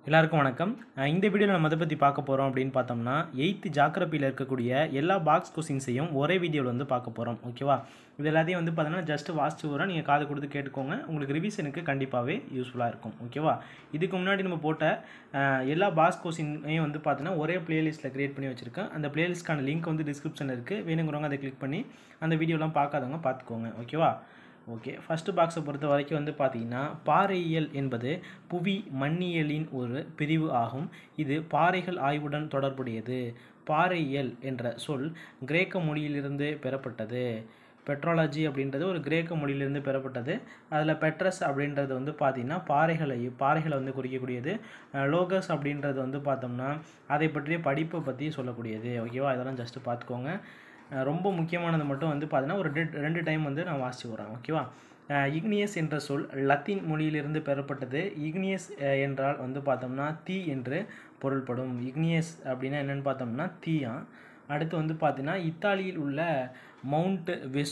எல்லாருக்கும் வணக்கம். இந்த வீடியோவில் நம்ம எதை பற்றி பார்க்க போகிறோம் அப்படின்னு பார்த்தோம்னா 8th ஜாகிரபியில் இருக்கக்கூடிய எல்லா பாக்ஸ் கொஸ்டின்ஸையும் ஒரே வீடியோவில் வந்து பார்க்க போகிறோம். ஓகேவா? இது எல்லாத்தையும் வந்து பார்த்தோன்னா ஜஸ்ட் வாசிச்சு வரோம், நீங்கள் காது கொடுத்து கேட்டுக்கோங்க. உங்களுக்கு ரிவிஷனுக்கு கண்டிப்பாகவே யூஸ்ஃபுல்லாக இருக்கும். ஓகேவா? இதுக்கு முன்னாடி நம்ம போட்ட எல்லா பாக்ஸ் கொஸ்டினையும் வந்து பார்த்தோன்னா ஒரே பிளேலிஸ்ட்டில் க்ரியேட் பண்ணி வச்சுருக்கேன். அந்த பிளேலிஸ்ட்கான லிங்க் வந்து டிஸ்கிரிப்ஷனில் இருக்குது. வேணுங்கிறவங்க அதை கிளிக் பண்ணி அந்த வீடியோலாம் பார்க்காதவங்க பார்த்துக்கோங்க. ஓகேவா? ஓகே, ஃபஸ்ட்டு பாக்ஸை பொறுத்த வரைக்கும் வந்து பார்த்திங்கன்னா பாறையியல் என்பது புவி மண்ணியலின் ஒரு பிரிவு ஆகும். இது பாறைகள் ஆய்வுடன் தொடர்புடையது. பாறையியல் என்ற சொல் கிரேக்க மொழியிலிருந்து பெறப்பட்டது. பெட்ரோலஜி அப்படின்றது ஒரு கிரேக்க மொழியிலிருந்து பெறப்பட்டது. அதில் பெட்ரஸ் அப்படின்றது வந்து பார்த்திங்கன்னா பாறைகளை வந்து குறிக்கக்கூடியது. லோகஸ் அப்படின்றது வந்து பார்த்தோம்னா அதை பற்றிய படிப்பை பற்றி சொல்லக்கூடியது. ஓகேவா? இதெல்லாம் ஜஸ்ட்டு பார்த்துக்கோங்க. ரொம்ப முக்கியமானது மட்டும் வந்து பார்த்தீங்கன்னா ஒரு ரெண்டு டைம் வந்து நான் வாசித்து வரேன். ஓகேவா? இக்னியஸ் என்ற சொல் லத்தீன் மொழியிலிருந்து பெறப்பட்டது. இக்னியஸ் என்றால் வந்து பார்த்தோம்னா தீ என்று பொருள்படும். இக்னியஸ் அப்படின்னா என்னென்னு பார்த்தோம்னா தீயா. அடுத்து வந்து பார்த்தீங்கன்னா இத்தாலியில் உள்ள மவுண்ட்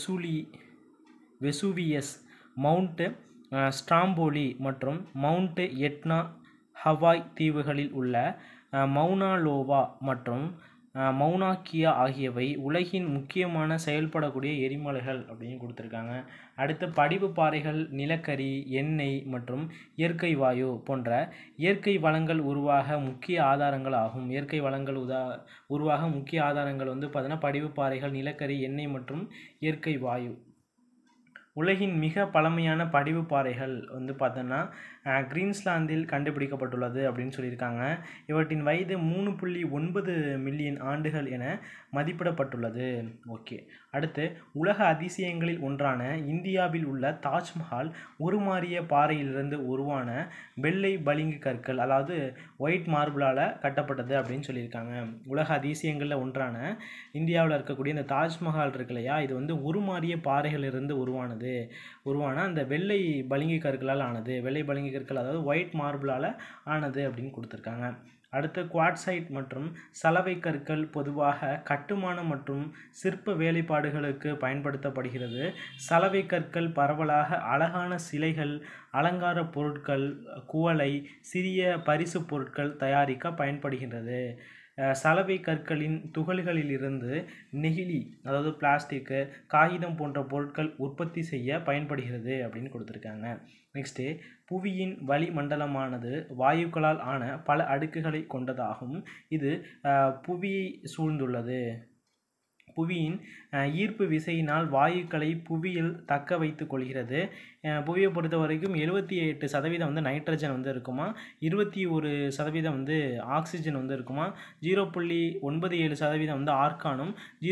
வெசூவியஸ், மவுண்ட் ஸ்ட்ராம்போலி மற்றும் மவுண்ட் எட்னா ஹவாய் தீவுகளில் உள்ள மவுனாலோவா மற்றும் மவுனாக்கியா ஆகியவை உலகின் முக்கியமான செயல்படக்கூடிய எரிமலைகள் அப்படின்னு கொடுத்துருக்காங்க. அடுத்து படிவு பாறைகள் நிலக்கரி, எண்ணெய் மற்றும் இயற்கை வாயு போன்ற இயற்கை வளங்கள் உருவாக முக்கிய ஆதாரங்கள் ஆகும். இயற்கை வளங்கள் உருவாக முக்கிய ஆதாரங்கள் வந்து பார்த்தீங்கன்னா படிவு பாறைகள், நிலக்கரி, எண்ணெய் மற்றும் இயற்கை வாயு. உலகின் மிக பழமையான படிவு பாறைகள் வந்து பார்த்தோன்னா கிரீன்ஸ்லாந்தில் கண்டுபிடிக்கப்பட்டுள்ளது அப்படின்னு சொல்லியிருக்காங்க. இவற்றின் வயது 3.9 மில்லியன் ஆண்டுகள் என மதிப்பிடப்பட்டுள்ளது. ஓகே, அடுத்து உலக அதிசயங்களில் ஒன்றான இந்தியாவில் உள்ள தாஜ்மஹால் உருமாறிய பாறையிலிருந்து உருவான வெள்ளை பளிங்கு கற்கள், அதாவது ஒயிட் மார்பிளால் கட்டப்பட்டது அப்படின்னு சொல்லியிருக்காங்க. உலக அதிசயங்களில் ஒன்றான இந்தியாவில் இருக்கக்கூடிய இந்த தாஜ்மஹால் இருக்கு இல்லையா, இது வந்து உருமாறிய பாறைகளிலிருந்து உருவான அந்த வெள்ளை பளிங்கு கற்களால் ஆனது. வெள்ளை பளிங்கு கற்கள் அதாவது ஒயிட் மார்பிளால் ஆனது அப்படின்னு கொடுத்துருக்காங்க. அடுத்து குவாட்சைட் மற்றும் சலவை கற்கள் பொதுவாக கட்டுமான மற்றும் சிற்ப வேலைப்பாடுகளுக்கு பயன்படுத்தப்படுகிறது. சலவை கற்கள் பரவலாக அழகான சிலைகள், அலங்கார பொருட்கள், குவளை, சிறிய பரிசு பொருட்கள் தயாரிக்க பயன்படுகின்றது. சலவை கற்களின் துகள்களிலிருந்து நெகிழி, அதாவது பிளாஸ்டிக்கு, காகிதம் போன்ற பொருட்கள் உற்பத்தி செய்ய பயன்படுகிறது அப்படின்னு கொடுத்துருக்காங்க. நெக்ஸ்ட்டு, புவியின் வளிமண்டலமானது வாயுக்களால் ஆன பல அடுக்குகளை கொண்டதாகும். இது புவியை சூழ்ந்துள்ளது. புவியின் ஈர்ப்பு விசையினால் வாயுக்களை புவியில் தக்க வைத்து கொள்கிறது. புவியை பொறுத்த வரைக்கும் 78% வந்து நைட்ரஜன் வந்து இருக்குமா, 21% வந்து ஆக்சிஜன் வந்து இருக்குமா, 0.97% வந்து ஆர்கானும்,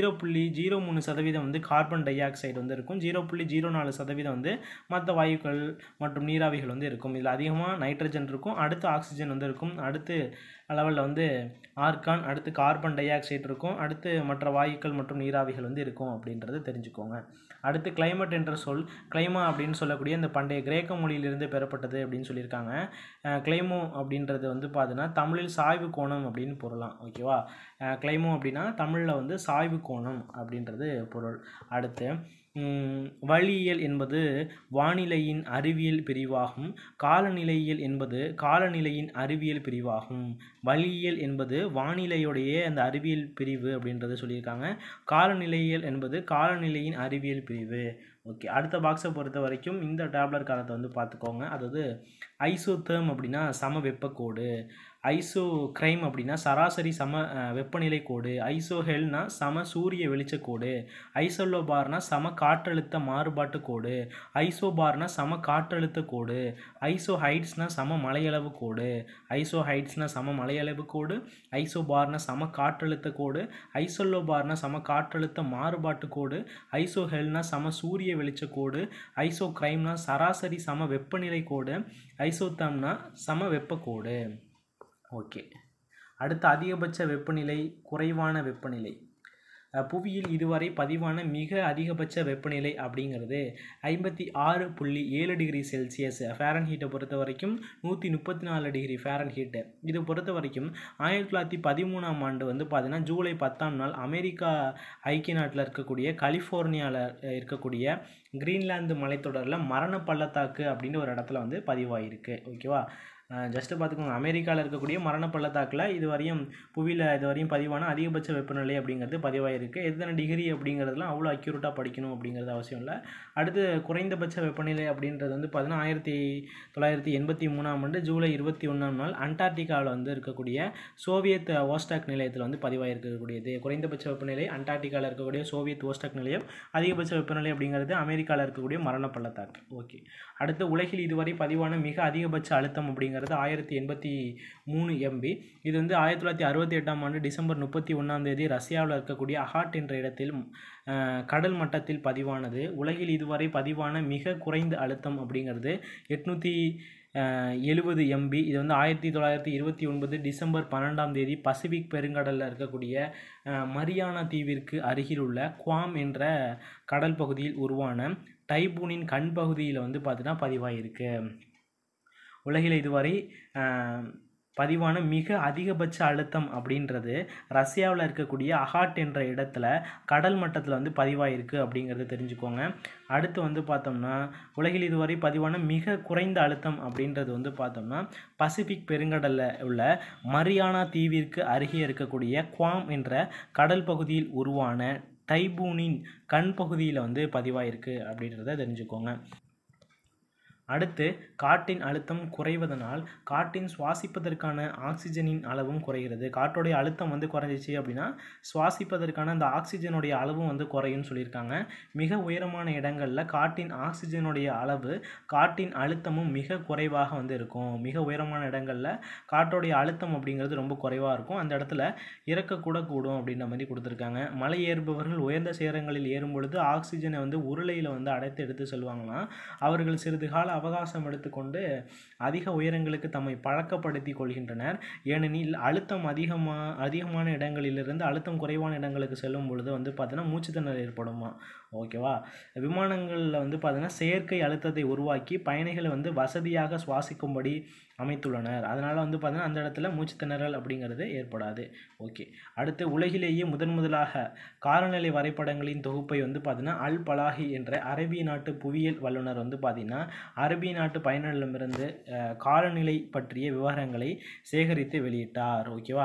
0.03% வந்து கார்பன் டை ஆக்சைடு வந்து இருக்கும், 0.04% வந்து மற்ற வாயுக்கள் மற்றும் நீராவிகள் வந்து இருக்கும். இதில் அதிகமாக நைட்ரஜன் இருக்கும், அடுத்து ஆக்சிஜன் வந்து இருக்கும், அடுத்து லெவலில் வந்து ஆர்கான், அடுத்து கார்பன் டை ஆக்சைடு இருக்கும், அடுத்து மற்ற வாயுக்கள் மற்றும் நீராவிகள் வந்து இருக்கும் அப்படின்றது தெரிஞ்சுக்கோங்க. அடுத்து கிளைமேட் என்ற சொல் கிளைமா அப்படின்னு சொல்லக்கூடிய இந்த பண்டைய கிரேக்க மொழியிலிருந்து பெறப்பட்டது அப்படின்னு சொல்லியிருக்காங்க. கிளைமோ அப்படின்றது வந்து பார்த்தீங்கன்னா தமிழில் சாய்வு கோணம் அப்படின்னு பொருளாம். ஓகேவா? கிளைமோ அப்படின்னா தமிழில் வந்து சாய்வு கோணம் அப்படின்றது பொருள். அடுத்து வளியியல் என்பது வானிலையின் அறிவியல் பிரிவாகும். காலநிலையியல் என்பது காலநிலையின் அறிவியல் பிரிவாகும். வளியியல் என்பது வானிலையுடைய அந்த அறிவியல் பிரிவு அப்படின்றத சொல்லியிருக்காங்க. காலநிலையியல் என்பது காலநிலையின் அறிவியல் பிரிவு. ஓகே, அடுத்த பாக்ஸை பொறுத்த வரைக்கும் இந்த டேப்லர் காலத்தை வந்து பார்த்துக்கோங்க. அதாவது ஐசோதேர்ம் அப்படின்னா சம வெப்பக்கோடு, ஐசோ கிரைம் அப்படின்னா சராசரி சம வெப்பநிலை கோடு, ஐசோஹெல்னா சம சூரிய வெளிச்சக்கோடு, ஐசோலோபார்னா சம காற்றழுத்த மாறுபாட்டு கோடு, ஐசோபார்னா சம காற்றழுத்த கோடு, ஐசோஹைட்ஸ்னா சம மலையளவு கோடு, ஐசோஹைட்ஸ்னா சம மலையளவு கோடு, ஐசோபார்னா சம காற்றழுத்த கோடு, ஐசோலோபார்னா சம காற்றழுத்த மாறுபாட்டு கோடு, ஐசோஹெல்னா சம சூரிய வெளிச்சக்கோடு, ஐசோகிரைம்னா சராசரி சம வெப்பநிலை கோடு, ஐசோதேர்ம்னா சம வெப்பக்கோடு. ஓகே, அடுத்த அதிகபட்ச வெப்பநிலை, குறைவான வெப்பநிலை. புவியில் இதுவரை பதிவான மிக அதிகபட்ச வெப்பநிலை அப்படிங்கிறது 56.7 டிகிரி செல்சியஸ் ஃபேரன்ஹீட்டை பொறுத்த வரைக்கும் 134 டிகிரி ஃபேரன்ஹீட்டு. இது பொறுத்த வரைக்கும் 1913ஆம் ஆண்டு வந்து பார்த்தீங்கன்னா ஜூலை 10ஆம் நாள் அமெரிக்கா ஐக்கிய நாட்டில் இருக்கக்கூடிய கலிஃபோர்னியாவில் இருக்கக்கூடிய கிரீன்லாந்து மலைத்தொடரில் மரண பள்ளத்தாக்கு அப்படின்ற ஒரு இடத்துல வந்து பதிவாயிருக்கு. ஓகேவா? ஜஸ்ட்டு பார்த்துக்கோங்க, அமெரிக்காவில் இருக்கக்கூடிய மரண பள்ளத்தாக்கில் இதுவரையும் புவியில் இதுவரையும் பதிவான அதிகபட்ச வெப்பநிலை அப்படிங்கிறது பதிவாயிருக்கு. எத்தனை டிகிரி அப்படிங்கிறதுலாம் அவ்வளோ அக்யூரேட்டாக படிக்கணும் அப்படிங்கிறது அவசியம் இல்லை. அடுத்து குறைந்தபட்ச வெப்பநிலை அப்படின்றது வந்து பார்த்தீங்கன்னா 1983ஆம் ஆண்டு ஜூலை 21ஆம் நாள் அண்டார்டிகாவில் வந்து இருக்கக்கூடிய சோவியத் ஓஸ்டாக் நிலையத்தில் வந்து பதிவாயிருக்கக்கூடியது. குறைந்தபட்ச வெப்பநிலை அண்டார்டிகாவில் இருக்கக்கூடிய சோவியத் ஓஸ்டாக் நிலையம், அதிகபட்ச வெப்பநிலை அப்படிங்கிறது அமெரிக்காவில் இருக்கக்கூடிய மரண பள்ளத்தாக்கு. ஓகே, அடுத்து உலகில் இதுவரை பதிவான மிக அதிகபட்ச அழுத்தம் அப்படிங்கிறது 1083 MB. இது வந்து 1968ஆம் ஆண்டு டிசம்பர் 31ஆம் தேதி ரஷ்யாவில் இருக்கக்கூடிய அகாட் என்ற இடத்தில் கடல் மட்டத்தில் பதிவானது. உலகில் இதுவரை பதிவான மிக குறைந்த அழுத்தம் அப்படிங்கிறது 870 MB. இது வந்து 1929 டிசம்பர் 12ஆம் தேதி பசிபிக் பெருங்கடலில் இருக்கக்கூடிய மரியானா தீவிற்கு அருகில் உள்ள குவாம் என்ற கடல் பகுதியில் உருவான டைபூனின் கண் பகுதியில் வந்து பார்த்தீங்கன்னா பதிவாயிருக்கு. உலகில் இதுவரை பதிவான மிக அதிகபட்ச அழுத்தம் அப்படின்றது ரஷ்யாவில் இருக்கக்கூடிய அகாட் என்ற இடத்துல கடல் மட்டத்தில் வந்து பதிவாயிருக்கு அப்படிங்கிறத தெரிஞ்சுக்கோங்க. அடுத்து வந்து பார்த்தோம்னா உலகில் இதுவரை பதிவான மிக குறைந்த அழுத்தம் அப்படின்றது வந்து பார்த்தோம்னா பசிபிக் பெருங்கடலில் உள்ள மரியானா தீவிற்கு அருகே இருக்கக்கூடிய குவாம் என்ற கடல் பகுதியில் உருவான டைபூனின் கண் பகுதியில் வந்து பதிவாயிருக்கு அப்படின்றத தெரிஞ்சுக்கோங்க. அடுத்து காற்றின் அழுத்தம் குறைவதனால் காற்றின் சுவாசிப்பதற்கான ஆக்சிஜனின் அளவும் குறைகிறது. காற்றுடைய அழுத்தம் வந்து குறைஞ்சிச்சு அப்படின்னா சுவாசிப்பதற்கான அந்த ஆக்சிஜனுடைய அளவும் வந்து குறையும்னு சொல்லியிருக்காங்க. மிக உயரமான இடங்களில் காற்றின் ஆக்சிஜனுடைய அளவு காற்றின் அழுத்தமும் மிக குறைவாக வந்து இருக்கும். மிக உயரமான இடங்களில் காற்றுடைய அழுத்தம் அப்படிங்கிறது ரொம்ப குறைவாக இருக்கும். அந்த இடத்துல இறக்கக்கூட கூடும் அப்படின்ற மாதிரி கொடுத்துருக்காங்க. மலை ஏறுபவர்கள் உயர்ந்த சேரங்களில் ஏறும் பொழுது ஆக்சிஜனை வந்து உருளையில் வந்து அடைத்து எடுத்து செல்வாங்களாம். அவர்கள் சிறிது கால அவகாசம் எடுத்துக்கொண்டு அதிக உயரங்களுக்கு தம்மை பழக்கப்படுத்தி கொள்கின்றனர். ஏனெனில் அழுத்தம் அதிகமான இடங்களிலிருந்து அழுத்தம் குறைவான இடங்களுக்கு செல்லும் பொழுது வந்து பார்த்தீங்கன்னா மூச்சுத்திணறல் ஏற்படுமா. ஓகேவா, விமானங்களில் வந்து பார்த்தீங்கன்னா செயற்கை அழுத்தத்தை உருவாக்கி பயணிகளை வந்து வசதியாக சுவாசிக்கும்படி அமைத்துள்ளனர். அதனால் வந்து பார்த்தீங்கன்னா அந்த இடத்துல மூச்சுத்திணறல் அப்படிங்கிறது ஏற்படாது. ஓகே, அடுத்து உலகிலேயே முதலாக காலநிலை வரைபடங்களின் தொகுப்பை வந்து பார்த்தீங்கன்னா அல் பலாஹி என்ற அரேபிய நாட்டு புவியியல் வல்லுநர் வந்து பார்த்தீங்கன்னா அரேபிய நாட்டு பயனரிடமிருந்து காலநிலை பற்றிய விவரங்களை சேகரித்து வெளியிட்டார். ஓகேவா,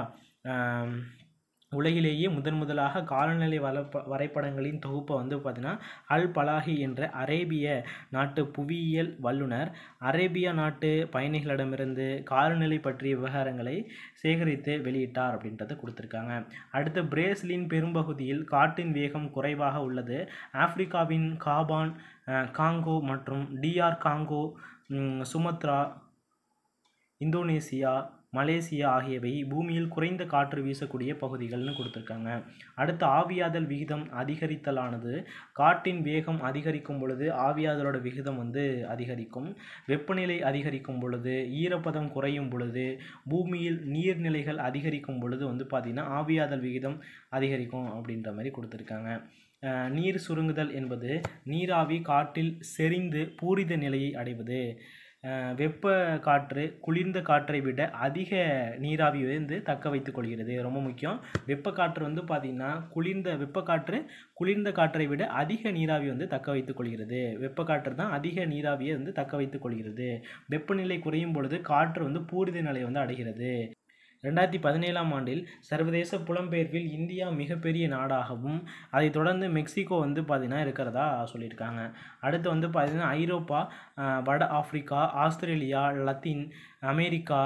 உலகிலேயே முதலாக காலநிலை வரைபடங்களின் தொகுப்பை வந்து பார்த்தீங்கன்னா அல் பலாஹி என்ற அரேபிய நாட்டு புவியியல் வல்லுநர் அரேபியா நாட்டு பயணிகளிடமிருந்து காலநிலை பற்றிய விவகாரங்களை சேகரித்து வெளியிட்டார் அப்படின்றத கொடுத்துருக்காங்க. அடுத்து பிரேசிலின் பெரும்பகுதியில் காற்றின் வேகம் குறைவாக உள்ளது. ஆப்பிரிக்காவின் காபான், காங்கோ மற்றும் DR Congo, Sumatra, Indonesia, Malaysia ஆகியவை பூமியில் குறைந்த காற்று வீசக்கூடிய பகுதிகள்னு கொடுத்துருக்காங்க. அடுத்து ஆவியாதல் விகிதம் அதிகரித்தலானது காற்றின் வேகம் அதிகரிக்கும் பொழுது ஆவியாதலோட விகிதம் வந்து அதிகரிக்கும். வெப்பநிலை அதிகரிக்கும் பொழுது, ஈரப்பதம் குறையும் பொழுது, பூமியில் நீர்நிலைகள் அதிகரிக்கும் பொழுது வந்து பார்த்திங்கன்னா ஆவியாதல் விகிதம் அதிகரிக்கும் அப்படின்ற மாதிரி கொடுத்துருக்காங்க. நீர் சுருங்குதல் என்பது நீராவி காற்றில் செறிந்து பூரித நிலையை அடைவது. வெப்ப காற்று குளிர்ந்த காற்றை விட அதிக நீராவி வந்து தக்க வைத்துக் கொள்கிறது. ரொம்ப முக்கியம். வெப்ப காற்று வந்து பார்த்திங்கன்னா குளிர்ந்த காற்றை விட அதிக நீராவி வந்து தக்க வைத்துக் கொள்கிறது. வெப்ப காற்று தான் அதிக நீராவியை வந்து தக்க வைத்துக் கொள்கிறது. வெப்பநிலை குறையும் பொழுது காற்று வந்து பூரித நிலை வந்து அடைகிறது. 2017ஆம் ஆண்டில் சர்வதேச புலம்பெயர்வில் இந்தியா மிகப்பெரிய நாடாகவும் அதை தொடர்ந்து மெக்சிகோ வந்து பார்த்திங்கன்னா இருக்கிறதா சொல்லியிருக்காங்க. அடுத்து வந்து பார்த்திங்கன்னா ஐரோப்பா, வட Africa, Australia, Latin America,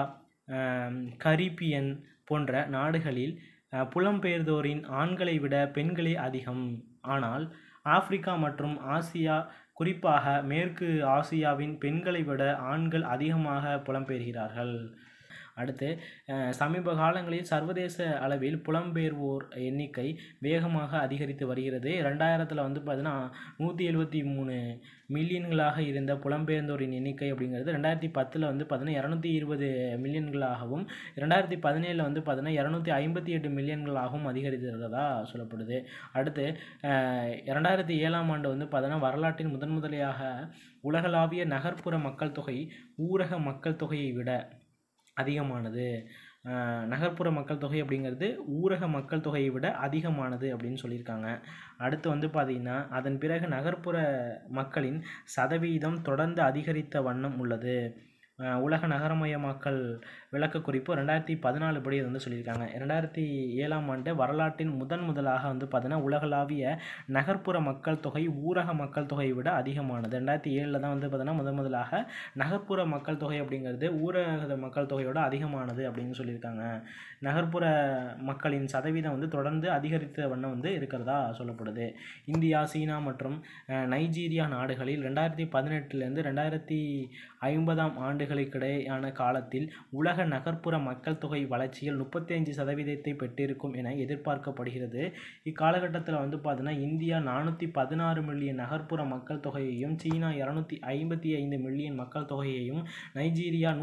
Caribbean போன்ற நாடுகளில் புலம்பெயர்ந்தோரின் ஆண்களை விட பெண்களே அதிகம். ஆனால் ஆப்பிரிக்கா மற்றும் ஆசியா, குறிப்பாக மேற்கு ஆசியாவின் பெண்களை விட ஆண்கள் அதிகமாக புலம்பெயர்கிறார்கள். அடுத்து சமீப காலங்களில் சர்வதேச அளவில் புலம்பெயர்வோர் எண்ணிக்கை வேகமாக அதிகரித்து வருகிறது. 2000 வந்து பார்த்தீங்கன்னா 173 மில்லியன்களாக இருந்த புலம்பெயர்ந்தோரின் எண்ணிக்கை அப்படிங்கிறது 2010 வந்து பார்த்தீங்கன்னா 220 மில்லியன்களாகவும் 2017 வந்து பார்த்தீங்கன்னா 258 மில்லியன்களாகவும் அதிகரித்திருக்கிறதா சொல்லப்படுது. அடுத்து 2007ஆம் ஆண்டு வந்து பார்த்தீங்கன்னா வரலாற்றின் முதன்முதலாக உலகளாவிய நகர்ப்புற மக்கள் தொகை ஊரக மக்கள் தொகையை விட அதிகமானது. நகர்ப்புற மக்கள் தொகை அப்படிங்கிறது ஊரக மக்கள் தொகையை விட அதிகமானது அப்படின்னு சொல்லியிருக்காங்க. அடுத்து வந்து பார்த்திங்கன்னா அதன் பிறகு நகர்ப்புற மக்களின் சதவீதம் தொடர்ந்து அதிகரித்த வண்ணம் உள்ளது. உலக நகரமயமாக்கல் விளக்கக்குறிப்பு 2014 படி வந்து சொல்லியிருக்காங்க. 2007ஆம் ஆண்டு வரலாற்றின் முதலாக வந்து பார்த்தீங்கன்னா உலகளாவிய நகர்ப்புற மக்கள் தொகை ஊரக மக்கள் தொகையை விட அதிகமானது. 2007 தான் வந்து பார்த்தீங்கன்னா முதலாக நகர்ப்புற மக்கள் தொகை அப்படிங்கிறது ஊரக மக்கள் தொகையோட அதிகமானது அப்படின்னு சொல்லியிருக்காங்க. நகர்ப்புற மக்களின் சதவீதம் வந்து தொடர்ந்து அதிகரித்த வண்ணம் வந்து இருக்கிறதா சொல்லப்படுது. இந்தியா, சீனா மற்றும் நைஜீரியா நாடுகளில் 2018லேருந்து 2050ஆம் ஆண்டுகளுக்கிடையான காலத்தில் உலக நகர்ப்புற மக்கள் தொகை வளர்ச்சியில் 35% பெற்றிருக்கும் என எதிர்பார்க்கப்படுகிறது. இக்காலகட்டத்தில் வந்து பார்த்தீங்கன்னா இந்தியா 416 மில்லியன் நகர்ப்புற மக்கள் தொகையையும், சீனா 255 மில்லியன் மக்கள் தொகையையும், நைஜீரியா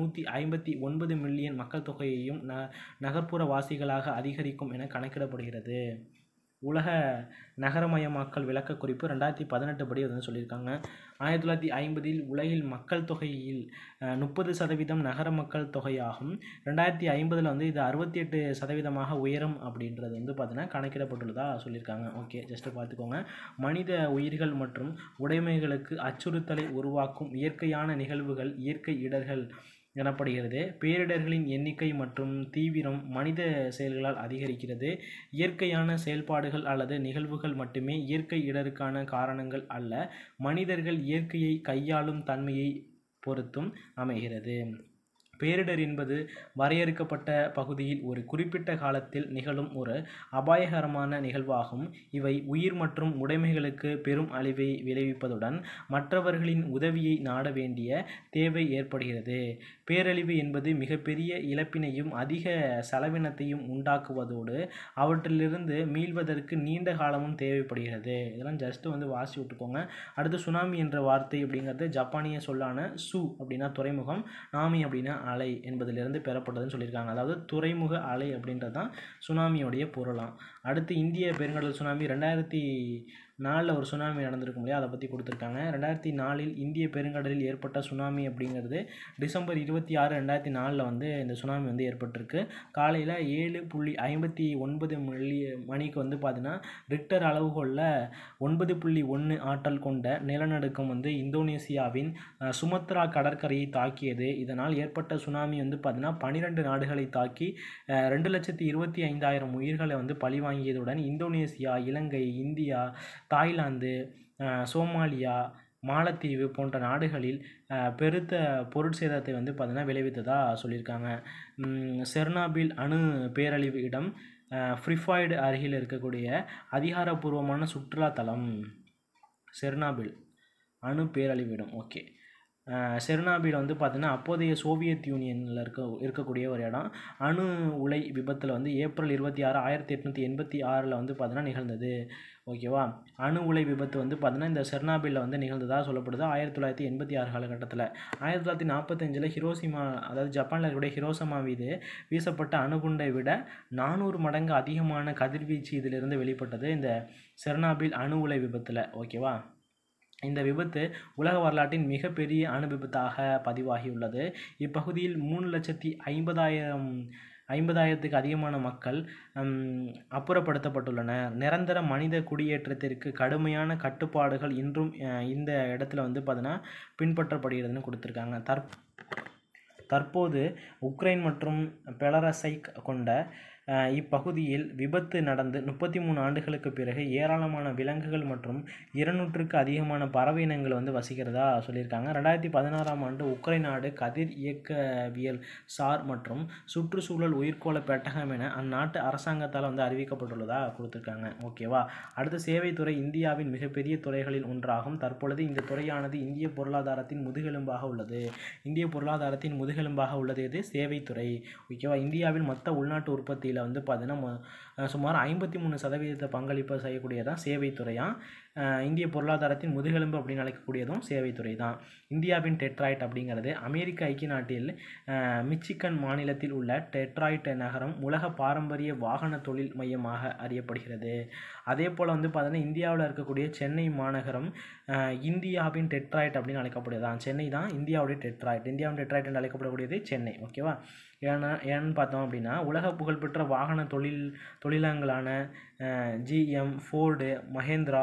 159 மில்லியன் மக்கள் தொகையையும் நகர்ப்புற வாசிகளாக அதிகரிக்கும் என கணக்கிடப்படுகிறது. உலக நகரமயமாக்கல் விளக்கக்குறிப்பு 2018 படி வந்து சொல்லியிருக்காங்க. 1950இல் உலகில் மக்கள் தொகையில் 30% நகர மக்கள் தொகையாகும். 2050 வந்து இது 68% உயரும் அப்படின்றது வந்து பார்த்தீங்கன்னா கணக்கிடப்பட்டுள்ளதா சொல்லியிருக்காங்க. ஓகே, ஜஸ்ட்டு பார்த்துக்கோங்க. மனித உயிர்கள் மற்றும் உடைமைகளுக்கு அச்சுறுத்தலை உருவாக்கும் இயற்கையான நிகழ்வுகள் இயற்கை இடர்கள் எனப்படுகிறது. பேரிடர்களின் எண்ணிக்கை மற்றும் தீவிரம் மனித செயல்களால் அதிகரிக்கிறது. இயற்கையான செயல்பாடுகள் அல்லது நிகழ்வுகள் மட்டுமே இயற்கை இடருக்கான காரணங்கள் அல்ல, மனிதர்கள் இயற்கையை கையாளும் தன்மையை பொறுத்தும் அமைகிறது. பேரிடர் என்பது வரையறுக்கப்பட்ட பகுதியில் ஒரு குறிப்பிட்ட காலத்தில் நிகழும் ஒரு அபாயகரமான நிகழ்வாகும். இவை உயிர் மற்றும் உடைமைகளுக்கு பெரும் அழிவை விளைவிப்பதுடன் மற்றவர்களின் உதவியை நாட வேண்டிய தேவை ஏற்படுகிறது. பேரழிவு என்பது மிகப்பெரிய இழப்பினையும் அதிக செலவினத்தையும் உண்டாக்குவதோடு அவற்றிலிருந்து மீள்வதற்கு நீண்ட காலமும் தேவைப்படுகிறது. இதெல்லாம் ஜஸ்ட்டு வந்து வாசி விட்டுக்கோங்க. அடுத்து சுனாமி என்ற வார்த்தை அப்படிங்கிறது ஜப்பானிய சொல்லான சு அப்படின்னா துறைமுகம், நாமி அப்படின்னா அலை என்பதிலிருந்து பெறப்பட்டதுன்னு சொல்லியிருக்காங்க. அதாவது துறைமுக அலை அப்படின்றது தான் சுனாமியோடைய பொருளாம். அடுத்து இந்திய பெருங்கடல் சுனாமி 2004 ஒரு சுனாமி நடந்திருக்கும் இல்லையா, அதை பற்றி கொடுத்துருக்காங்க. 2004இல் இந்திய பெருங்கடலில் ஏற்பட்ட சுனாமி அப்படிங்கிறது டிசம்பர் 26, 2004 வந்து இந்த சுனாமி வந்து ஏற்பட்டிருக்கு. காலையில் 7.59 மணிக்கு வந்து பார்த்தீங்கன்னா ரிக்டர் அளவுகோலில் 9.1 ஆற்றல் கொண்ட நிலநடுக்கம் வந்து இந்தோனேசியாவின் சுமத்ரா கடற்கரையை தாக்கியது. இதனால் ஏற்பட்ட சுனாமி வந்து பார்த்தீங்கன்னா 12 நாடுகளை தாக்கி 2,25,000 உயிர்களை வந்து பழிவாங்கியதுடன் Indonesia, Ilangai, India, Thailand, Somalia, Maalathivu போன்ற நாடுகளில் பெருத்த பொருட்சேதத்தை வந்து பார்த்தீங்கன்னா விளைவித்ததா சொல்லியிருக்காங்க. செர்னாபில் அணு பேரழிவு இடம் ஃப்ரிஃபாய்டு அருகில் இருக்கக்கூடிய அதிகாரப்பூர்வமான சுற்றுலாத்தலம் செர்னாபில் அணு பேரழிவு இடம். ஓகே, செர்னாபில் வந்து பார்த்தீங்கன்னா அப்போதைய சோவியத் யூனியனில் இருக்கக்கூடிய ஒரு இடம். அணு உலை விபத்தில் வந்து ஏப்ரல் 26, 1886 வந்து பார்த்தீங்கன்னா நிகழ்ந்தது. ஓகேவா, அணு உலை விபத்து வந்து பார்த்தீங்கன்னா இந்த செர்னாபிலில் வந்து நிகழ்ந்ததாக சொல்லப்படுது 1986 காலகட்டத்தில். 1945 ஹிரோஷிமா, அதாவது ஜப்பானில் இருக்கக்கூடிய ஹிரோஷிமா மீது வீசப்பட்ட அணுகுண்டை விட 400 மடங்கு அதிகமான கதிர்வீச்சு இதிலிருந்து வெளிப்பட்டது இந்த செர்னாபில் அணு உலை விபத்தில். ஓகேவா, இந்த விபத்து உலக வரலாற்றின் மிகப்பெரிய அணு விபத்தாக பதிவாகியுள்ளது. இப்பகுதியில் 3,50,000க்கு அதிகமான மக்கள் அப்புறப்படுத்தப்பட்டுள்ளனர். நிரந்தர மனித குடியேற்றத்திற்கு கடுமையான கட்டுப்பாடுகள் இன்றும் இந்த இடத்துல வந்து பார்த்தீங்கன்னா பின்பற்றப்படுகிறதுன்னு கொடுத்துருக்காங்க. தற்போது உக்ரைன் மற்றும் பெலரஸை கொண்ட இப்பகுதியில் விபத்து நடந்து 33 ஆண்டுகளுக்கு பிறகு ஏராளமான விலங்குகள் மற்றும் 200க்கு அதிகமான பறவை இனங்கள் வந்து வசிக்கிறதா சொல்லியிருக்காங்க. 2016ஆம் ஆண்டு உக்ரைன் நாடு கதிர் இயக்கவியல் சார் மற்றும் சுற்றுச்சூழல் உயிர்கோள பெட்டகம் என அந்நாட்டு அரசாங்கத்தால் வந்து அறிவிக்கப்பட்டுள்ளதா கொடுத்துருக்காங்க. ஓகேவா, அடுத்த சேவைத்துறை இந்தியாவின் மிகப்பெரிய துறைகளில் ஒன்றாகும். தற்பொழுது இந்த துறையானது இந்திய பொருளாதாரத்தின் முதுகெலும்பாக உள்ளது. இந்திய பொருளாதாரத்தின் முதுகெலும்பாக உள்ளது இது சேவைத்துறை. ஓகேவா, இந்தியாவில் மொத்த உள்நாட்டு உற்பத்தியில் வந்து பார்த்தீங்கன்னா சுமார் 53% பங்களிப்பு செய்யக்கூடியதான் சேவைத்துறையாம். இந்திய பொருளாதாரத்தின் முதுகெலும்பு அப்படின்னு அழைக்கக்கூடியதும் சேவைத்துறை தான். இந்தியாவின் டெட்ராய்ட் அப்படிங்கிறது அமெரிக்க ஐக்கிய நாட்டில் மிச்சிகன் மாநிலத்தில் உள்ள டெட்ராய்ட் நகரம் உலக பாரம்பரிய வாகன தொழில் மையமாக அறியப்படுகிறது. அதே போல் வந்து பார்த்தீங்கன்னா இந்தியாவில் இருக்கக்கூடிய சென்னை மாநகரம் இந்தியாவின் டெட்ராய்ட் அப்படின்னு அழைக்கப்படுதான். சென்னை தான் இந்தியாவுடைய டெட்ராய்ட். இந்தியாவின் டெட்ராய்ட் என்று அழைக்கப்படக்கூடியது சென்னை. ஓகேவா, ஏன்னு பார்த்தோம் அப்படின்னா உலக புகழ்பெற்ற வாகன தொழிலங்களான ஜிஎம், ஃபோர்டு, மஹேந்திரா,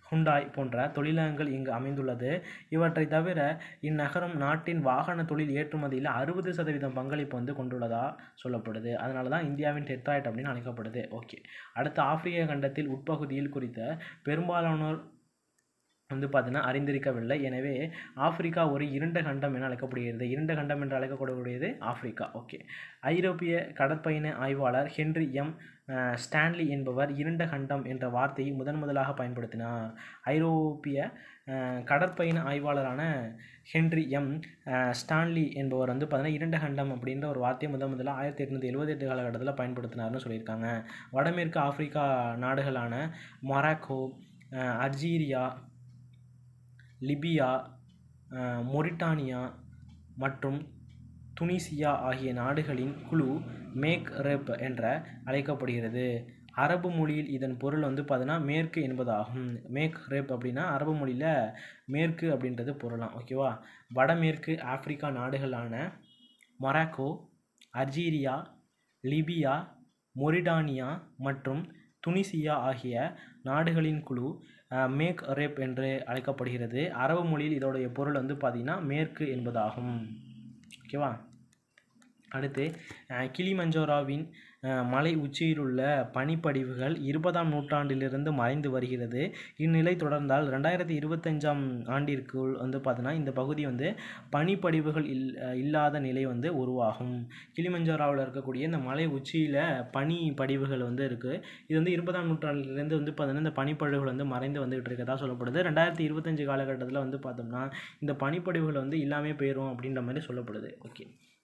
ஹுண்டாய் போன்ற தொழிலகங்கள் இங்கு அமைந்துள்ளது. இவற்றை தவிர இந்நகரம் நாட்டின் வாகன தொழில் ஏற்றுமதியில் 60% பங்களிப்பு வந்து கொண்டுள்ளதா சொல்லப்படுது. அதனால தான் இந்தியாவின் டெட்ராய்ட் அப்படின்னு அழைக்கப்படுது. ஓகே, அடுத்து ஆப்பிரிக்க கண்டத்தில் உட்பகுதியில் குறித்த பெரும்பாலானோர் வந்து பார்த்தீங்கன்னா அறிந்திருக்கவில்லை. எனவே ஆப்பிரிக்கா ஒரு இருண்ட கண்டம் என அழைக்கப்படுகிறது. இருண்ட கண்டம் என்று அழைக்கக்கூடியது ஆப்பிரிக்கா. ஓகே, ஐரோப்பிய கடற்பயண ஆய்வாளர் ஹென்றி எம் ஸ்டான்லி என்பவர் இருண்ட கண்டம் என்ற வார்த்தையை முதலாக பயன்படுத்தினார். ஐரோப்பிய கடற்பயண ஆய்வாளரான ஹென்றி எம் ஸ்டான்லி என்பவர் வந்து பார்த்தீங்கன்னா இருண்ட கண்டம் அப்படின்ற ஒரு வார்த்தையை முதலாக 1878 காலகட்டத்தில் பயன்படுத்தினார்னு சொல்லியிருக்காங்க. வடமேற்கு ஆப்பிரிக்கா நாடுகளான மொராக்கோ, அல்ஜீரியா, லிபியா, மொரிட்டானியா மற்றும் துனிசியா ஆகிய நாடுகளின் குழு மேக்ரெப் என்ற அழைக்கப்படுகிறது. அரபு மொழியில் இதன் பொருள் வந்து பார்த்தீங்கன்னா மேற்கு என்பதாகும். மேக்ரெப் அப்படின்னா அரபு மொழியில் மேற்கு அப்படின்றது பொருளாம். ஓகேவா, வடமேற்கு ஆப்பிரிக்கா நாடுகளான மொராக்கோ, அல்ஜீரியா, லிபியா, மொரிட்டானியா மற்றும் துனிசியா ஆகிய நாடுகளின் குழு மேக்ரெப் என்று அழைக்கப்படுகிறது. அரபு மொழியில் இதோடைய பொருள் வந்து பார்த்திங்கன்னா மேற்கு என்பதாகும். ஓகேவா, அடுத்து கிளிமஞ்சோராவின் மலை உச்சியில் உள்ள பனிப்படிவுகள் 20ஆம் நூற்றாண்டிலிருந்து மறைந்து வருகிறது. இந்நிலை தொடர்ந்தால் 2025ஆம் ஆண்டிற்குள் வந்து பார்த்தீங்கன்னா இந்த பகுதி வந்து பனிப்படிவுகள் இல்லாத நிலை வந்து உருவாகும். கிளிமஞ்சோராவில் இருக்கக்கூடிய இந்த மலை உச்சியில் பனி படிவுகள் வந்து இருக்குது. இது வந்து 20ஆம் நூற்றாண்டிலிருந்து வந்து பார்த்தீங்கன்னா இந்த பனிப்படிவுகள் வந்து மறைந்து வந்துகிட்டு இருக்கதா சொல்லப்படுது. 2025 காலகட்டத்தில் வந்து பார்த்தோம்னா இந்த பனிப்படிவுகள் வந்து இல்லாமல் போயிடும் அப்படின்ற மாதிரி சொல்லப்படுது. ஓகே,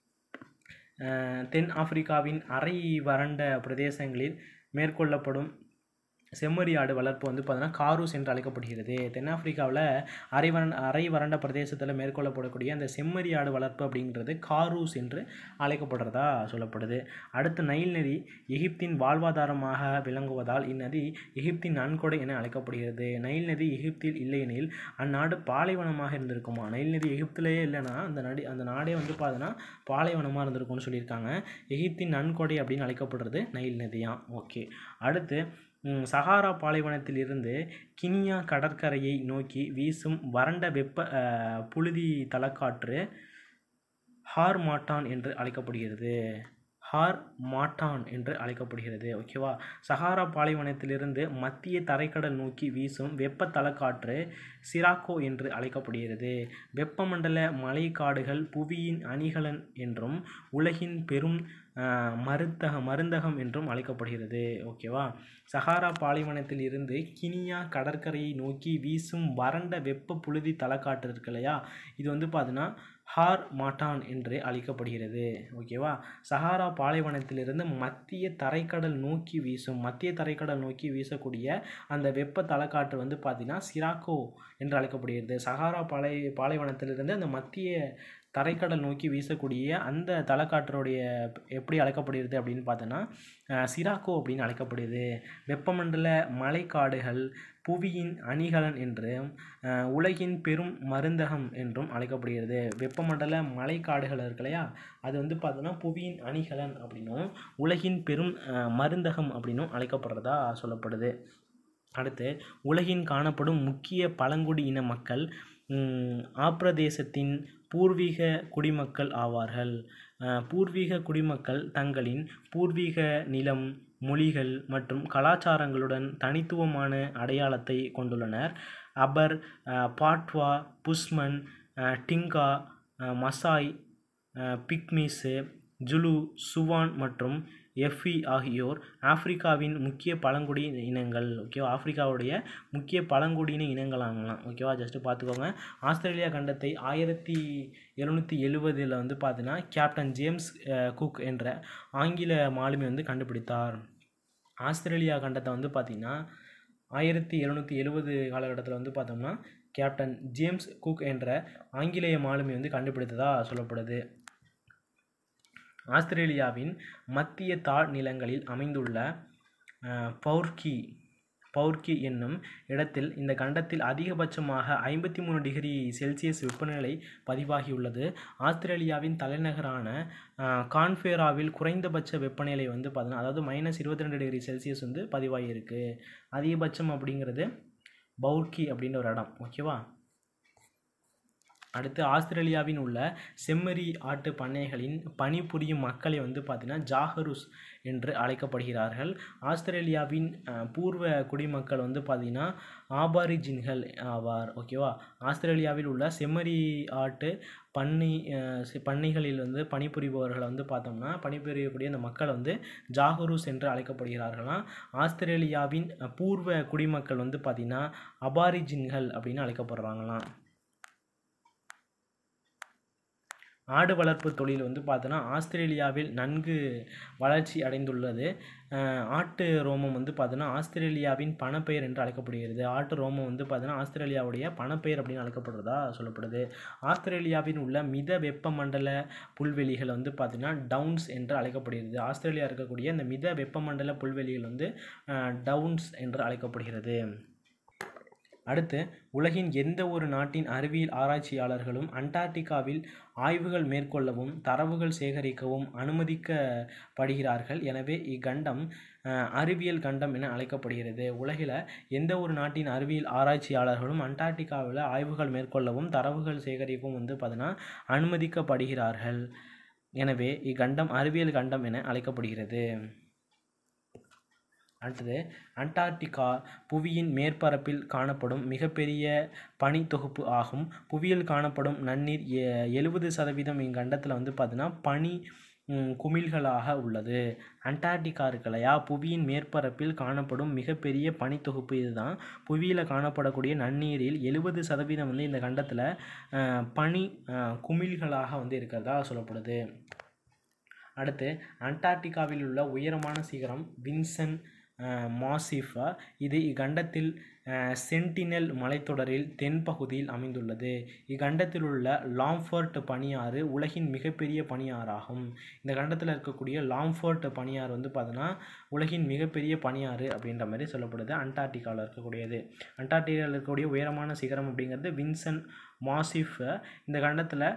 தென் ஆப்பிரிக்காவின் அரை வறண்ட பிரதேசங்களில் மேற்கொள்ளப்படும் செம்மறி ஆடு வளர்ப்பு வந்து பார்த்தீங்கன்னா காரூஸ் என்று அழைக்கப்படுகிறது. தென்னாப்பிரிக்காவில் அரை வறண்ட பிரதேசத்தில் மேற்கொள்ளப்படக்கூடிய அந்த செம்மறி ஆடு வளர்ப்பு அப்படிங்கிறது காரூஸ் என்று அழைக்கப்படுறதா சொல்லப்படுது. அடுத்து நைல் நதி எகிப்தின் வாழ்வாதாரமாக விளங்குவதால் இந்நதி எகிப்தின் நன்கொடை என அழைக்கப்படுகிறது. நைல் நதி எகிப்தில் இல்லையெனில் அந்நாடு பாலைவனமாக இருந்திருக்குமா. நைல் நதி எகிப்திலேயே இல்லைன்னா அந்த நாடே வந்து பார்த்தீங்கன்னா பாலைவனமாக இருந்திருக்கும்னு சொல்லியிருக்காங்க. எகிப்தின் நன்கொடை அப்படின்னு அழைக்கப்படுறது நைல் நதியாம். ஓகே, அடுத்து சஹாரா பாலைவனத்தில் இருந்து கினியா கடற்கரையை நோக்கி வீசும் வறண்ட வெப்ப புழுதி தலக்காற்று ஹார்மாட்டான் என்று அழைக்கப்படுகிறது. ஹார்மாட்டான் என்று அழைக்கப்படுகிறது. ஓகேவா, சஹாரா பாலைவனத்திலிருந்து மத்திய தரைக்கடல் நோக்கி வீசும் வெப்ப தலக்காற்று சிராக்கோ என்று அழைக்கப்படுகிறது. வெப்பமண்டல மழைக்காடுகள் புவியின் அணிகலன் என்றும் உலகின் பெரும் மருந்தகம் என்றும் அழைக்கப்படுகிறது. ஓகேவா, சஹாரா பாலைவனத்தில் இருந்து கினியா கடற்கரையை நோக்கி வீசும் வறண்ட வெப்ப புழுதி தலக்காற்று இருக்கு இல்லையா, இது வந்து பார்த்தீங்கன்னா ஹார்மாட்டான் என்று அழைக்கப்படுகிறது. ஓகேவா, சஹாரா பாலைவனத்திலிருந்து மத்திய தரைக்கடல் நோக்கி வீசக்கூடிய அந்த வெப்ப தலக்காற்று வந்து பார்த்தீங்கன்னா சிராக்கோ என்று அழைக்கப்படுகிறது. சஹாரா பாலைவனத்திலிருந்து அந்த மத்திய தரைக்கடல் நோக்கி வீசக்கூடிய அந்த தலக்காற்றுடைய எப்படி அழைக்கப்படுகிறது அப்படின்னு பார்த்தோன்னா சிராக்கோ அப்படின்னு அழைக்கப்படுது. வெப்பமண்டல மழைக்காடுகள் புவியின் அணிகலன் என்றும் உலகின் பெரும் மருந்தகம் என்றும் அழைக்கப்படுகிறது. வெப்பமண்டல மழைக்காடுகள் இருக்கு இல்லையா, அது வந்து பார்த்தோன்னா புவியின் அணிகலன் அப்படின்னும் உலகின் பெரும் மருந்தகம் அப்படின்னும் அழைக்கப்படுறதா சொல்லப்படுது. அடுத்து உலகின் காணப்படும் முக்கிய பழங்குடி இன மக்கள் ஆப்பிரதேசத்தின் பூர்வீக குடிமக்கள் ஆவார்கள். பூர்வீக குடிமக்கள் தங்களின் பூர்வீக நிலம், மொழிகள் மற்றும் கலாச்சாரங்களுடன் தனித்துவமான அடையாளத்தை கொண்டுள்ளனர். அபர், பாட்வா, புஸ்மன், டிங்கா, மசாய், பிக்மிஸு, ஜுலு, சுவான் மற்றும் எஃபி ஆகியோர் ஆப்பிரிக்காவின் முக்கிய பழங்குடி இனங்கள். ஓகேவா, ஆப்பிரிக்காவுடைய முக்கிய பழங்குடியின இனங்களாகலாம். ஓகேவா, ஜஸ்ட்டு பார்த்துக்கோங்க. ஆஸ்திரேலியா கண்டத்தை 1770 வந்து பார்த்தீங்கன்னா கேப்டன் ஜேம்ஸ் குக் என்ற ஆங்கில மாலுமி வந்து கண்டுபிடித்தார். ஆஸ்திரேலியா கண்டத்தை வந்து பார்த்திங்கன்னா 1770 காலகட்டத்தில் வந்து பார்த்தோம்னா கேப்டன் ஜேம்ஸ் குக் என்ற ஆங்கிலேய மாலுமி வந்து கண்டுபிடித்ததா சொல்லப்படுது. ஆஸ்திரேலியாவின் மத்திய தாழ் நிலங்களில் அமைந்துள்ள பவுர்கி என்னும் இடத்தில் இந்த கண்டத்தில் அதிகபட்சமாக 53 டிகிரி செல்சியஸ் வெப்பநிலை பதிவாகியுள்ளது. ஆஸ்திரேலியாவின் தலைநகரான கான்பேராவில் குறைந்தபட்ச வெப்பநிலை வந்து பார்த்தீங்கன்னா அதாவது -22 டிகிரி செல்சியஸ் வந்து பதிவாகியிருக்கு. அதிகபட்சம் அப்படிங்கிறது பவுர்கி அப்படின்ற ஒரு இடம். ஓகேவா. அடுத்து ஆஸ்திரேலியாவின் உள்ள செம்மறி ஆட்டு பண்ணைகளின் பணிபுரியும் மக்களை வந்து பார்த்தீங்கன்னா ஜாகரூஸ் என்று அழைக்கப்படுகிறார்கள். ஆஸ்திரேலியாவின் பூர்வ குடிமக்கள் வந்து பார்த்தீங்கன்னா ஆபாரிஜின்கள் ஆவார். ஓகேவா. ஆஸ்திரேலியாவில் உள்ள செம்மறி ஆட்டு பண்ணைகளில் வந்து பணிபுரிபவர்களை வந்து பார்த்தோம்னா பணிபுரியக்கூடிய அந்த மக்கள் வந்து ஜாகரூஸ் என்று அழைக்கப்படுகிறார்களாம். ஆஸ்திரேலியாவின் பூர்வ குடிமக்கள் வந்து பார்த்தீங்கன்னா அபாரிஜின்கள் அப்படின்னு அழைக்கப்படுறாங்களாம். ஆடு வளர்ப்பு தொழில் வந்து பார்த்தோன்னா ஆஸ்திரேலியாவில் நன்கு வளர்ச்சி அடைந்துள்ளது. ஆட்டு ரோமம் வந்து பார்த்தோன்னா ஆஸ்திரேலியாவின் பணப்பெயர் என்று அழைக்கப்படுகிறது. ஆட்டு ரோமம் வந்து பார்த்தோன்னா ஆஸ்திரேலியாவுடைய பணப்பெயர் அப்படின்னு அழைக்கப்படுறதா சொல்லப்படுது. ஆஸ்திரேலியாவின் உள்ள மித வெப்பமண்டல புல்வெளிகள் வந்து பார்த்தீங்கன்னா டவுன்ஸ் என்று அழைக்கப்படுகிறது. ஆஸ்திரேலியா இருக்கக்கூடிய இந்த மித வெப்பமண்டல புல்வெளிகள் வந்து டவுன்ஸ் என்று அழைக்கப்படுகிறது. அடுத்து உலகின் எந்த ஒரு நாட்டின் அறிவியல் ஆராய்ச்சியாளர்களும் அண்டார்டிகாவில் ஆய்வுகள் மேற்கொள்ளவும் தரவுகள் சேகரிக்கவும் அனுமதிக்கப்படுகிறார்கள். எனவே இக்கண்டம் அறிவியல் கண்டம் என அழைக்கப்படுகிறது. உலகில் எந்த ஒரு நாட்டின் அறிவியல் ஆராய்ச்சியாளர்களும் அண்டார்டிகாவில் ஆய்வுகள் மேற்கொள்ளவும் தரவுகள் சேகரிக்கவும் வந்து பார்த்தீங்கன்னா அனுமதிக்கப்படுகிறார்கள். எனவே இக்கண்டம் அறிவியல் கண்டம் என அழைக்கப்படுகிறது. அடுத்தது அண்டார்டிகா புவியின் மேற்பரப்பில் காணப்படும் மிகப்பெரிய பனி தொகுப்பு ஆகும். புவியில் காணப்படும் நன்னீர் 70% இக்கண்டத்தில் வந்து பார்த்தீங்கன்னா பனி குமிழ்களாக உள்ளது. அண்டார்டிகா இருக்கலையா புவியின் மேற்பரப்பில் காணப்படும் மிகப்பெரிய பனி தொகுப்பு இதுதான். புவியில் காணப்படக்கூடிய நன்னீரில் 70% வந்து இந்த கண்டத்தில் பனி குமிழ்களாக வந்து இருக்கிறதா சொல்லப்படுது. அடுத்து அண்டார்டிகாவில் உள்ள உயரமான சிகரம் வின்சன் மாசிஃபா. இது இக்கண்டத்தில் சென்டினல் மலைத்தொடரில் தென்பகுதியில் அமைந்துள்ளது. இக்கண்டத்தில் உள்ள லாம்ஃபோர்ட் பனியாறு உலகின் மிகப்பெரிய பனியாறாகும். இந்த கண்டத்தில் இருக்கக்கூடிய லாம்ஃபோர்ட் பனியாறு வந்து பார்த்தோன்னா உலகின் மிகப்பெரிய பனியாறு அப்படின்ற மாதிரி சொல்லப்படுது. அண்டார்டிகாவில் இருக்கக்கூடியது. அண்டார்டிகாவில் இருக்கக்கூடிய உயரமான சிகரம் அப்படிங்கிறது வின்சன் மாசிஃப். இந்த கண்டத்தில்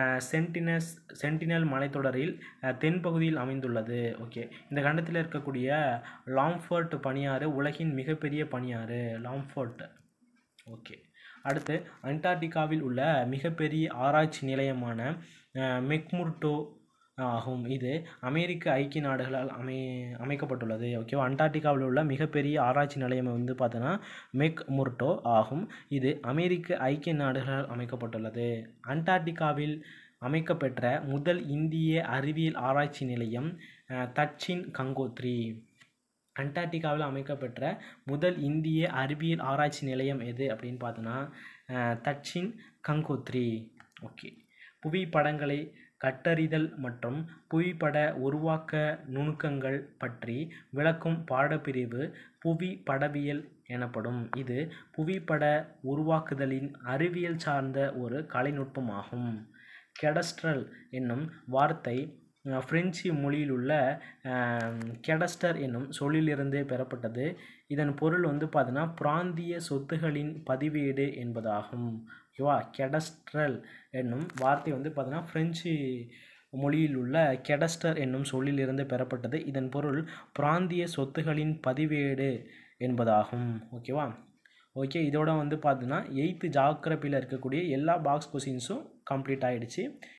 சென்டினல் மலைத்தொடரில் தென்பகுதியில் அமைந்துள்ளது. ஓகே. இந்த கண்டத்தில் இருக்கக்கூடிய லாம்ஃபோர்ட் பனியாறு உலகின் மிகப்பெரிய பனியாறு லாம்ஃபோர்ட். ஓகே. அடுத்து அண்டார்டிகாவில் உள்ள மிகப்பெரிய ஆராய்ச்சி நிலையமான மெக்முர்டோ ஆகும். இது அமெரிக்க ஐக்கிய நாடுகளால் அமைக்கப்பட்டுள்ளது. ஓகேவா. அண்டார்டிகாவில் உள்ள மிகப்பெரிய ஆராய்ச்சி நிலையம் வந்து பார்த்தோன்னா மெக்முர்டோ ஆகும். இது அமெரிக்க ஐக்கிய நாடுகளால் அமைக்கப்பட்டுள்ளது. அண்டார்டிகாவில் அமைக்கப்பெற்ற முதல் இந்திய அறிவியல் ஆராய்ச்சி நிலையம் தட்சின் கங்கோத்ரி. அண்டார்டிகாவில் அமைக்கப்பெற்ற முதல் இந்திய அறிவியல் ஆராய்ச்சி நிலையம் எது அப்படின்னு பார்த்தோன்னா தட்சின் கங்கோத்ரி. ஓகே. புவிப்படங்களை கட்டறிதல் மற்றும் புவிப்பட உருவாக்க நுணுக்கங்கள் பற்றி விளக்கும் பாடப்பிரிவு புவிப்படவியல் எனப்படும். இது புவிப்பட உருவாக்குதலின் அறிவியல் சார்ந்த ஒரு கலைநுட்பமாகும். கெடஸ்ட்ரல் என்னும் வார்த்தை பிரெஞ்சு மொழியில் உள்ள கெடஸ்டர் என்னும் சொல்லிலிருந்து பெறப்பட்டது. இதன் பொருள் வந்து பார்த்தீங்கன்னா பிராந்திய சொத்துகளின் பதிவேடு என்பதாகும். ஓகேவா. கெடஸ்ட்ரல் என்னும் வார்த்தை வந்து பார்த்தீங்கன்னா பிரெஞ்சு மொழியில் உள்ள கெடஸ்டர் என்னும் சொல்லிலிருந்து பெறப்பட்டது. இதன் பொருள் பிராந்திய சொத்துகளின் பதிவேடு என்பதாகும். ஓகேவா. ஓகே. இதோட வந்து பார்த்தீங்கன்னா 8th ஜாகிரபியில் இருக்கக்கூடிய எல்லா பாக்ஸ் கொஸ்டின்ஸும் கம்ப்ளீட் ஆகிடுச்சு.